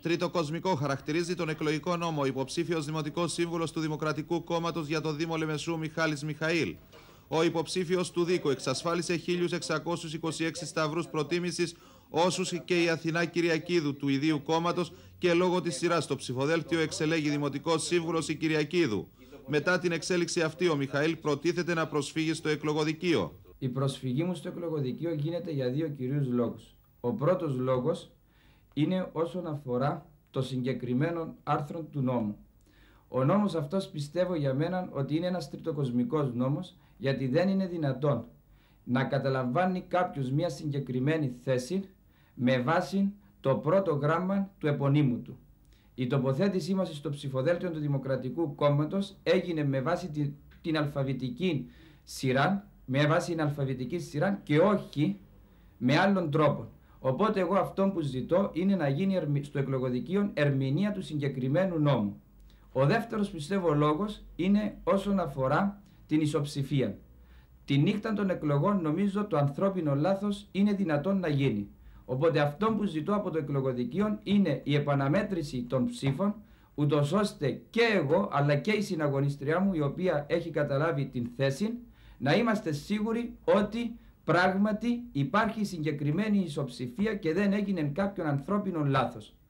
Τρίτο κοσμικό χαρακτηρίζει τον εκλογικό νόμο ο υποψήφιος Δημοτικός Σύμβουλος του Δημοκρατικού Κόμματος για το Δήμο Λεμεσού Μιχάλης Μιχαήλ. Ο υποψήφιος του Δίκου εξασφάλισε 1.626 σταυρούς προτίμησης, όσους και η Αθηνά Κυριακίδου του ιδίου κόμματος, και λόγω της σειράς στο ψηφοδέλτιο εξελέγει Δημοτικός Σύμβουλος η Κυριακίδου. Μετά την εξέλιξη αυτή, ο Μιχαήλ προτίθεται να προσφύγει στο εκλογοδικείο. Η προσφυγή μου στο εκλογοδικείο γίνεται για δύο κυρίους λόγους. Ο πρώτος λόγος είναι όσον αφορά το συγκεκριμένο άρθρο του νόμου. Ο νόμος αυτός πιστεύω για μένα ότι είναι ένας τριτοκοσμικός νόμος, γιατί δεν είναι δυνατόν να καταλαμβάνει κάποιος μια συγκεκριμένη θέση με βάση το πρώτο γράμμα του επωνύμου του. Η τοποθέτησή μας στο ψηφοδέλτιο του Δημοκρατικού Κόμματος έγινε με βάση την αλφαβητική σειρά, και όχι με άλλον τρόπο. Οπότε εγώ αυτό που ζητώ είναι να γίνει στο εκλογοδικείο ερμηνεία του συγκεκριμένου νόμου. Ο δεύτερος πιστεύω λόγος είναι όσον αφορά την ισοψηφία. Τη νύχτα των εκλογών νομίζω το ανθρώπινο λάθος είναι δυνατόν να γίνει. Οπότε αυτό που ζητώ από το εκλογοδικείο είναι η επαναμέτρηση των ψήφων, ούτως ώστε και εγώ αλλά και η συναγωνίστριά μου, η οποία έχει καταλάβει την θέση, να είμαστε σίγουροι ότι πράγματι υπάρχει συγκεκριμένη ισοψηφία και δεν έγινε κάποιον ανθρώπινο λάθος.